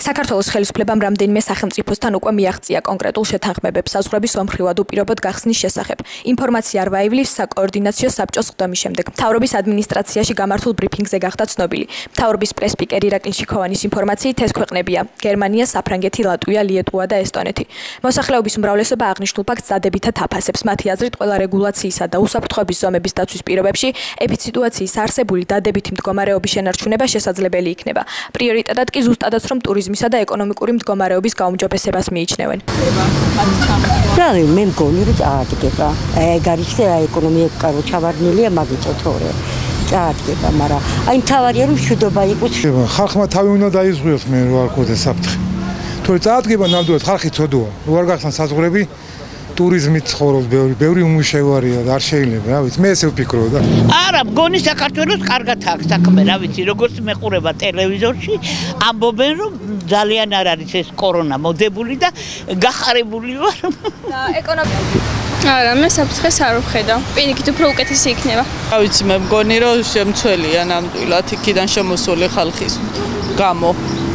საქართველოს ხელისუფლებამ რამდენიმე სახელმწიფოსთან უკვე მიაღწია კონკრეტულ შეთანხმებებს საზღვრების ომხრივად უპირობოდ გახსნის შესახებ. ინფორმაცია არ ვაივლის საკოორდინაციო საბჭოს ხდომის შემდეგ. მთავრობის ადმინისტრაციაში გამართულ ბრიფინგზე გახდა ცნობილი. მთავრობის პრეს-სპიკერი ირაკლი შიქოვანის ინფორმაციით ეს ქვეყნებია: გერმანია, საფრანგეთი, ლატვია, ლიეტუვა და ესტონეთი. მოსახლეობის უმრავლესობა აღნიშნულ ფაქტს დადებითად აფასებს. მათი აზრით, ყველა რეგულაციისა და უსაფრთხოების ზომების დაცვის პირობებში ეპიდსიტუაციის არსებული დადებითი მდგომარეობის შენარჩუნება შესაძლებელი იქნება. პრიორიტეტად კი ზუსტადაც რომ ტურიზმისა და ეკონომიკური მდგომარეობის გაუმჯობესებას მიიჩნევენ. Pravi, მე მგონი რომ წაადგება. გარიშე ეკონომიკა რო ჩავარდნილია მაგიტო თორე. წაადგება, მაგრამ აი თავარია რომ მშვიდობა იყოს. ხალხმა თავი უნდა დაიზღვიოს მე რო არ ქოდეს საფრთხე. თორე წაადგება ნამდვილად ხალხი ცოდოა. რო არ გახსნა საზღვრები ტურიზმით ცხოვრობს ბევრი უმუშევარია და არ შეიძლება, რა ვიცი, მე ესე ვფიქრობ და. არა, მგონი საქართველოს კარგად აქვს საქმე, რა ვიცი, როგორც მეყურება ტელევიზორში, ამბობენ რომ ძალიან არ არის ეს კორონა მოდებული და გახარებული ვარ. და ეკონომიკა არა, მე საფრთხეს არ ვხედავ. პირიქით უფრო უკეთესი იქნება. რა ვიცი, მე მგონი რომ შემცველია ნამდვილად იქიდან შემოსული ხალხის გამო.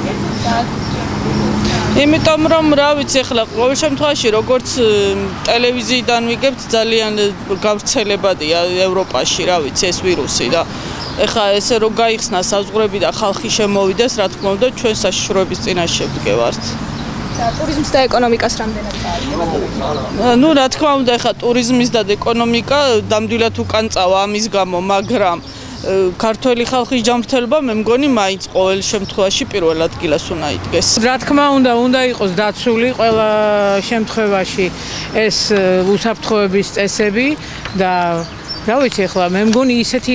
იმიტომ რომ რა ვიცი, ახლა ყოველ შემთხვევაში როგორც ტელევიზიიდან ვიგებთ ძალიან გავრცელებადია ევროპაში, რა ვიცი, ეს ვირუსი და ეხლა ესე რომ გაიხსნა საზღვრები და ხალხი შემოვიდეს, რა თქმა უნდა, ჩვენ საშიშროების წინაშე ვდგევართ. და ტურიზმს და ეკონომიკას რამდენად წააგდება? ნუ რა თქმა უნდა, ეხლა ტურიზმის და ეკონომიკა ნამდვილად უკან წავა ამის გამო, მაგრამ ქართველი ხალხის ჯანმრთელობა მე მგონი მაინც ყოველ შემთხვევაში პირველ ადგილას უნდა იდგეს. რა თქმა უნდა იყოს დაცული ყველა შემთხვევაში ეს უსაფრთხოების წესები და რა ვიცი ახლა მე მგონი ისეთი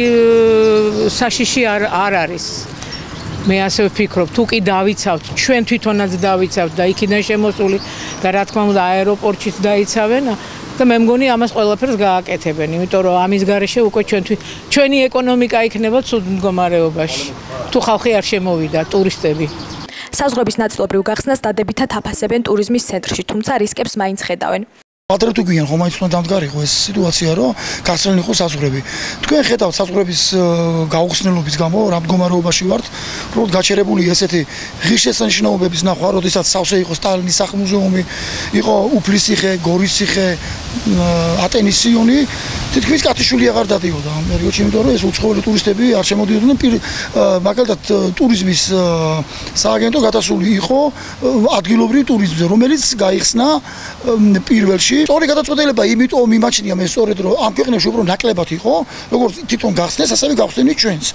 საშიში არ არის. მე ასე ვფიქრობ, თუ კი დავიცავთ, ჩვენ თვითონაც დავიცავთ და იქიდან შემოსული და რა თქმა უნდა აეროპორტშიც დაიცავენ და მე მგონი ამას ყველაფერს გააკეთებენ, იმიტომ რომ ამის გარეშე უკვე ჩვენი ეკონომიკა იქნება ცუდ მდგომარეობაში. თუ ხალხი არ შემოვიდა, ტურისტები. საზღვრების ნაწილობრივ გახსნას დადებითად აფასებენ ტურიზმის ცენტრში, თუმცა რისკებს მაინც ხედავენ. Πατέρα του Κουγιάν, χωμάει στον Ταμτგάρიხο, ეს სიტუაცია რომ გასწრენ იყო საზღვრები. თქვენ ხედავთ საზღვრების გაუხსნელობის გამო რა მდგომარეობაში ვართ, რომ გაჩერებული ესეთი ღირსშესანიშნაობების ნახვა, როდესაც სავსე იყო სტალინის სახლ-მუზეუმი, იყო უფლისციხე, გორისციხე, ატენის სიონი, თითქმის კათიშვილი აღარ დადიოდა ამ პერიოდში, იმიტომ რომ ეს უცხოელი ტურისტები არ შემოდიოდნენ, მაგალითად ტურიზმის სააგენტო გადასული იყო ადგილობრივ ტურიზმზე, რომელიც გაიხსნა პირველში სწორი გადაწყვეტილება იმიტომ მიმაჩნია მე სწორედ რომ ამ ქვეყნებში უფრო ნაკლებად იყო როგორც თვითონ გახსნეს ასევე გავხსნით ჩვენც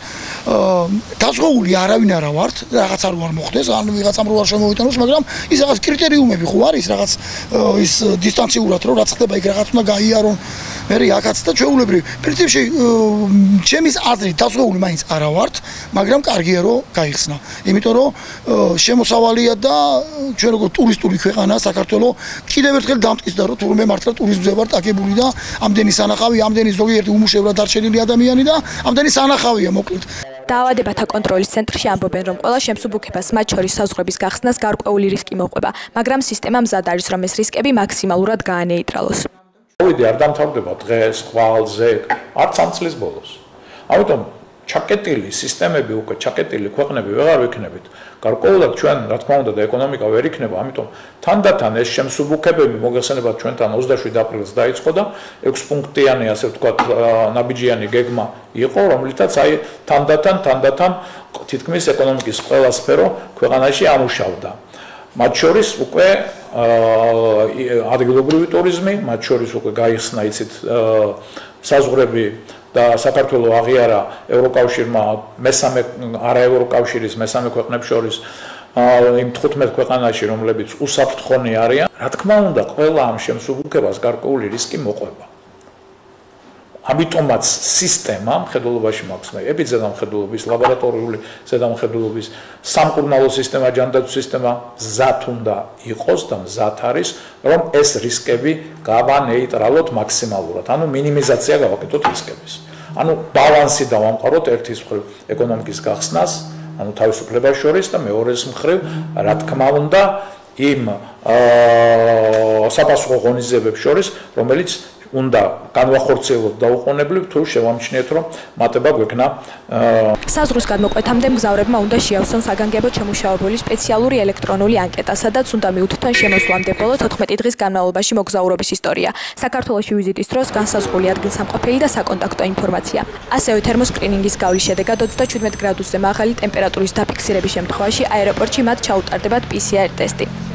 დაზღვეული არავინ არა ვართ რაღაც არ ვარ მოხდეს ან ვიღაცამ რო არ შემოვიტანოს მაგრამ ის რაღაც კრიტერიუმები ხო არის რაღაც ის დისტანციურად რომ რაც ხდება იქ რაღაც უნდა გაიარონ მე აქაც და ჩვეულებრივ პრინციპში ჩემის აზრით დაზღვეული მაინც არა ვართ მაგრამ კარგია რომ გაიხსნა იმიტომ რომ შემოსავალია და ჩვენ როგორც ტურისტული ქვეყანა საქართველოს კიდევ ერთხელ დამტკიცდა რომ თურმე მართლა ტურიზმზე ვართ აგებული და ამდენი სანახავი, ამდენი ზოგიერთი უმუშევრად დარჩენილი ადამიანი და ამდენი სანახავია მოკლედ. დაავადებათა კონტროლის ცენტრში ამბობენ, რომ ყველა შემსუბუქებას, მათ შორის საზღვრების გახსნას გარკვეული რისკი მოყვება, მაგრამ სისტემა მზად არის, რომ ეს რისკები მაქსიმალურად გაანეიტრალოს. COVID არ დამთავრდება დღეს, ხვალზე, არც ამ წლის ბოლოს. ამიტომ ჩაკეტილი სისტემები უკვე ჩაკეტილი ქვეყნები ვეღარ ვიქნებით. გარკვეულად ჩვენ, რა თქმა უნდა, და ეკონომიკა ვერ იქნება, ამიტომ თანდათან ეს შემსუბუქებები მოგეხსენებათ ჩვენთან 27 აპრილს დაიწყო და 6 პუნქტიანი, ასე ვთქვათ, ნაბიჯიანი გეგმა იყო, რომლითაც აი თანდათან თითქმის ეკონომიკის ყველა სფერო ქვეყანაში ამუშავდა. მათ შორის უკვე ადგილობრივი ტურიზმი, მათ შორის უკვე გაიხსნა იცით საზღვრები და საქართველოს აღიარა ევროკავშირმა მესამე არაევროკავშირის მესამე ქვეყნებს შორის იმ 15 ქვეყანაში რომლებიც უსაფრთხონი არიან რა თქმა უნდა ყველა ამ შემსუბუქებას გარკვეული რისკი მოყვება ამიტომაც სისტემა მხედველობაში მაქვს მე ეპიდზედამხედველობის ლაბორატორიული ზედამხედველობის სამკურნალო სისტემა ჯანდაცვის სისტემა მზად უნდა იყოს და მზად არის რომ ეს რისკები გავანეიტრალოთ მაქსიმალურად ანუ მინიმიზაცია გავაკეთოთ რისკების ანუ ბალანსი დავამყაროთ ერთის მხრივ ეკონომიკის გახსნას ანუ თავისუფლებას შორის და მეორეს მხრივ რა თქმა უნდა იმ საპასუხო ღონისძიებებს შორის რომელიც უნდა განვახორციელოთ დაუყოვნებლივ თუ შევამჩნიეთ რომ მატება გვექნა საზღვრის გადმოკვეთამდე მგზავრებმა უნდა შეავსონ საგანგებოდ შემუშავებული სპეციალური ელექტრონული ანკეტა, სადაც უნდა მიუთითონ შემოსვლამდე ბოლო 14 დღის განმავლობაში მოგზაურობის ისტორია, საქართველოში ვიზიტის დროს განსაზღვრული ადგილსამყოფელი და საკონტაქტო ინფორმაცია. ასევე თერმოსკრინინგის გავლის შედეგად 37 გრადუსზე მაღალი ტემპერატურის დაფიქსირების შემთხვევაში აეროპორტში მათ ჩაუტარდებათ PCR ტესტი.